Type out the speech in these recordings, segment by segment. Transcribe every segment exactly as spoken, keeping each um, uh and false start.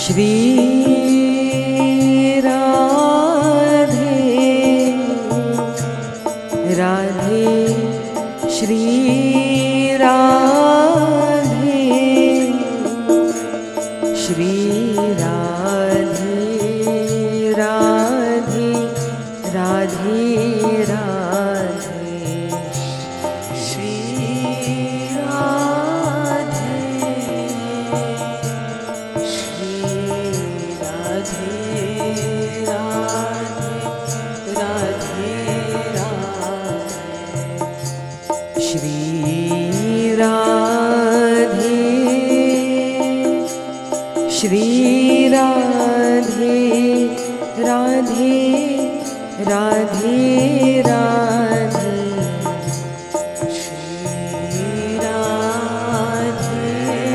श्री राधे राधे श्री राधे श्री राधे राधे राधे राधे श्री राधे श्री राधे राधे राधे श्री राधे श्री राधे राधे राधे राधे श्री राधे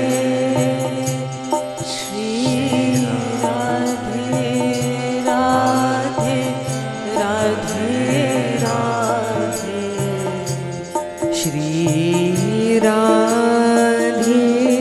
श्री राधे राधे राधे राधे श्री राधे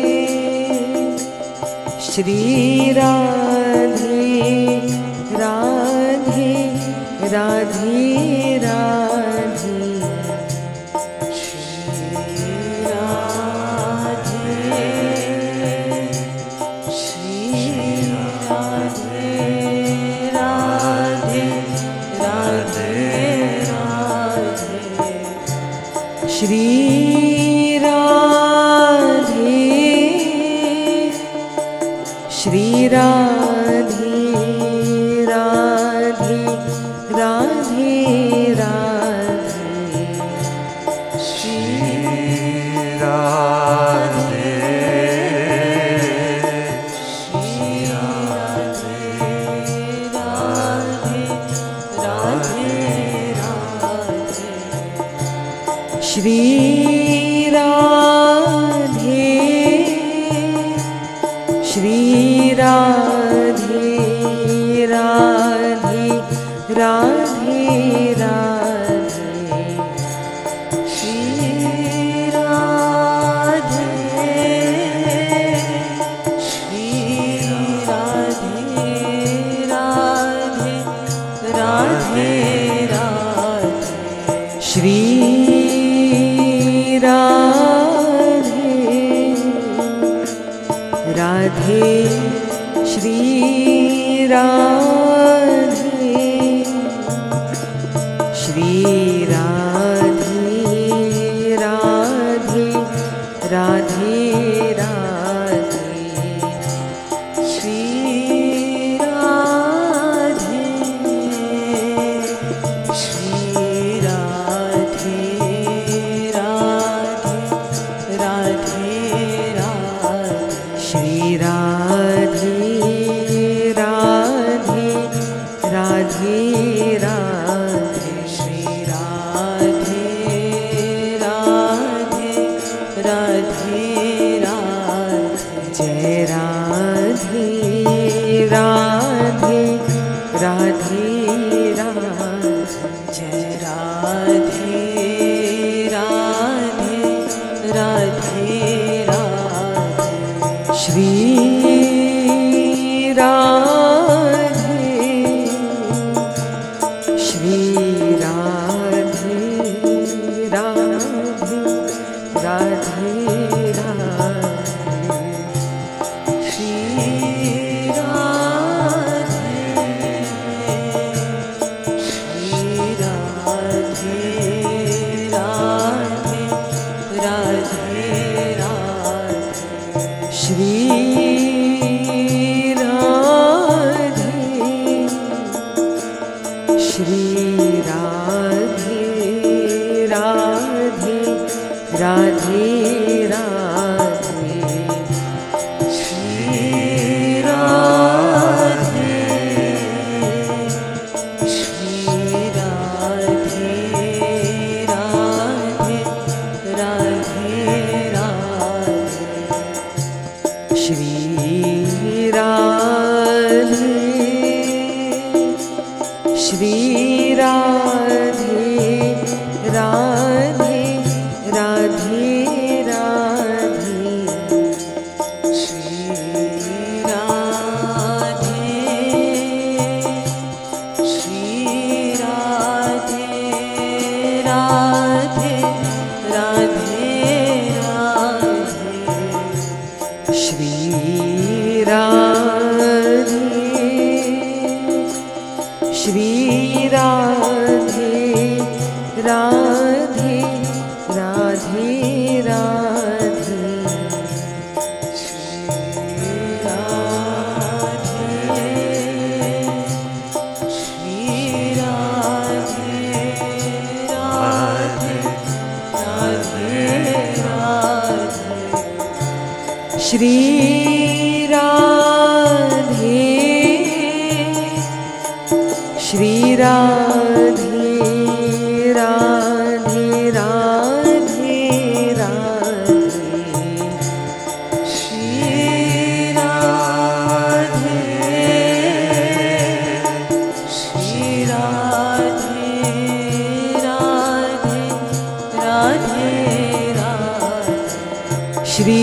श्री राधे राधे राधे राधे श्री राधे श्री राधे राधे राधे राधे श्री राधे श्री राधे राधे राधे राधे श्री राधे श्री राधे राधे राधे राधे श्री राधे श्री राधे राधे राधे राधे श्री राधे श्री राधे राधे राधे राधे श्री राधे राधे श्री राधे श्री राधे राधे राधे राधे श्री राधे श्री राधे राधे राधे राधे श्री राधे राधे राधे राधे श्री राधे राधे राधे राधे जय राधे राधे राधे राधे जय राधे राधे राधे राधे श्री राधे श्री राधे राधे राधे राधे श्री राधे श्री राधे राधे राधे राधे श्री श्री राधे राधे राधे राधे श्री राधे श्री राधे राधे राधे राधे श्री राधे श्री राधे राधे राधे राधे श्री राधे श्री राधे राधे राधे राधे श्री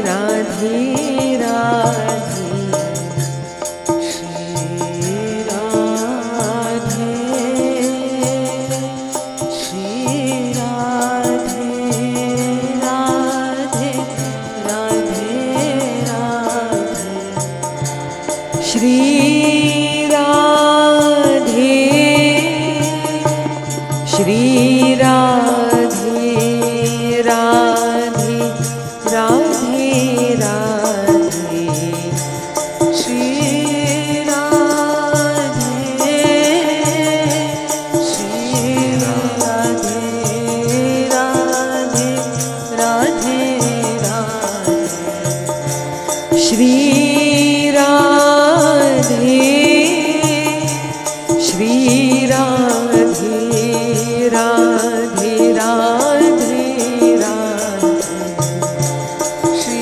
राधे राधे श्री राधे श्री राधे राधे राधे राधे श्री राधे श्री राधे राधे राधे राधे श्री राधे श्री राधे राधे राधे राधे श्री राधे श्री राधे राधे राधे राधे श्री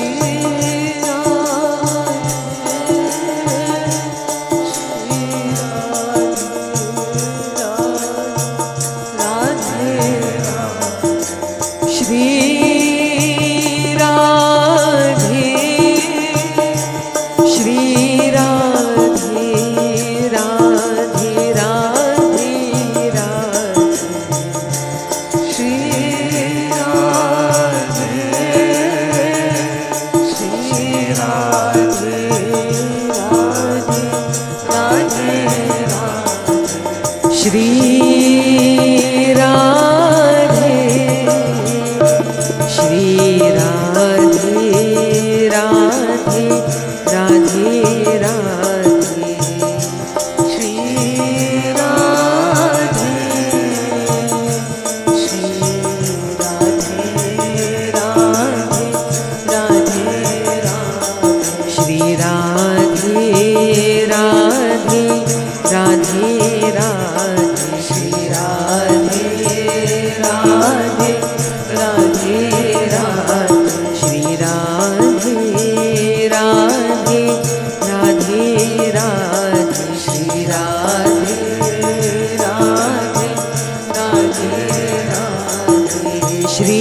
राधे श्री राधे राधे राधे राधे श्री राधे श्री राधे राधे राधे राधे श्री राधे श्री राधे राधे राधे राधे श्री राधे श्री राधे राधे राधे राधे श्री राधे राधे राधे राधे श्री राधे राधे राधे राधे श्री राधे राधे राधे राधे श्री राधे राधे राधे राधे श्री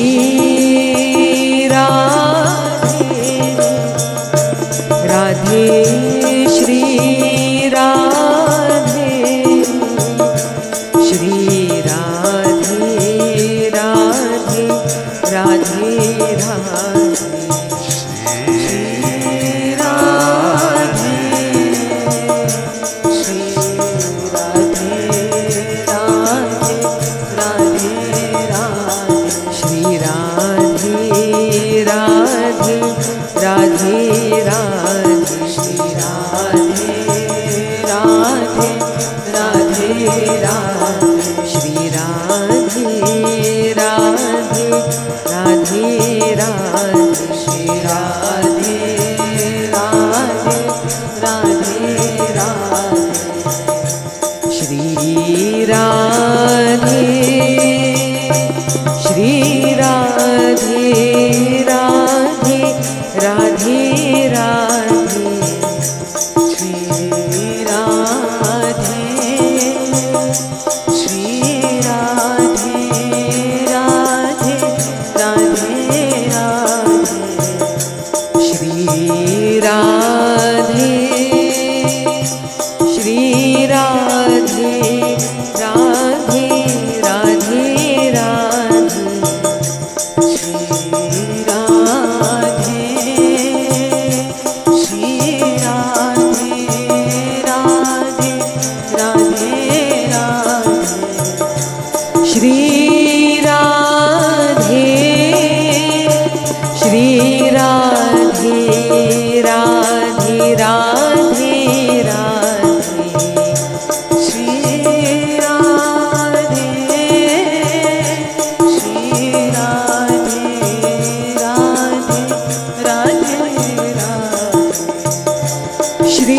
राधे राधे श्री राधे श्री राधे राधे राधे राधे श्री राधे श्री राधे राधे राधे राधे श्री राधे राधे राधे राधे श्री राधे राधे राधे राधे श्री राधे राधे राधे राधे श्री राधे राधे राधे राधे श्री राधे श्री राधे राधे राधे राधे श्री राधे श्री राधे राधे राधे राधे श्री राधे श्री राधे राधे राधे राधे श्री राधे श्री राधे राधे राधे राधे श्री राधे श्री राधे राधे राधे राधे श्री राधे श्री राधे राधे राधे राधे श्री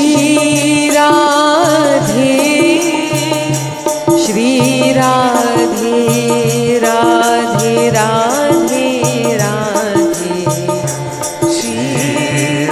राधे श्री राधे राधे राधे राधे श्री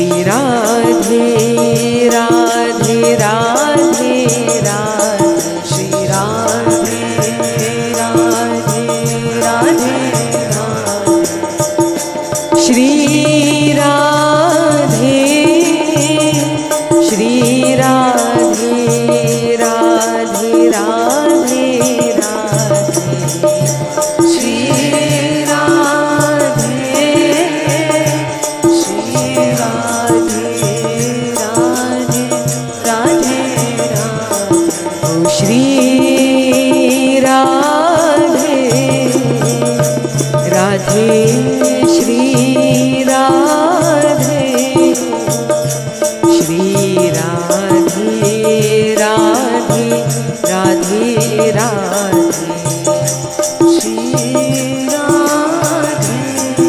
श्री राधे राधे राधे राधे श्री राधे राधे राधे राधे श्री राधे श्री राधे राधे राधे राधे श्री राधे श्री राधे राधे राधे राधे श्री राधे राधे श्री राधे श्री राधे राधे राधे राधे श्री राधे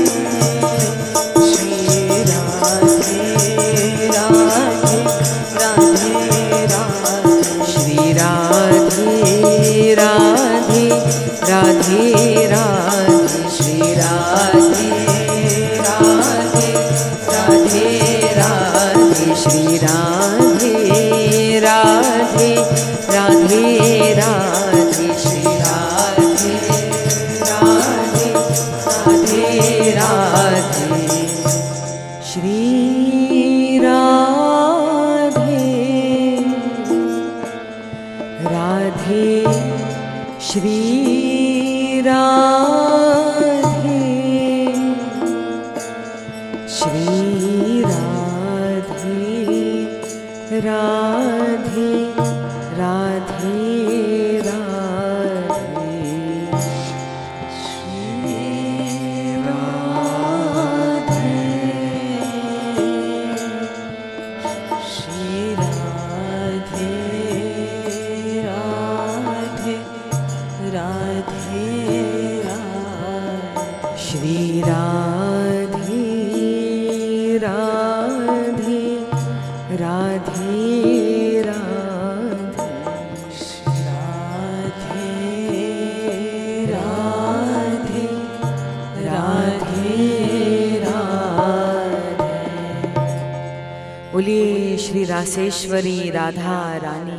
श्री राधे राधे राधे राधे श्री राधे राधे राधे राधे श्री राधे राधे राधे राधे श्री राधे राधे राधे राधे श्री राधे राधे राधे राधे श्री राधे राधे श्री राधे श्री राधे राधे राधे राधे श्री राधे श्री राधे राधे राधे राधे श्री राधे राधे राधे राधे राधे राधे राधे। बोलिए श्री रासेश्वरी राधा रानी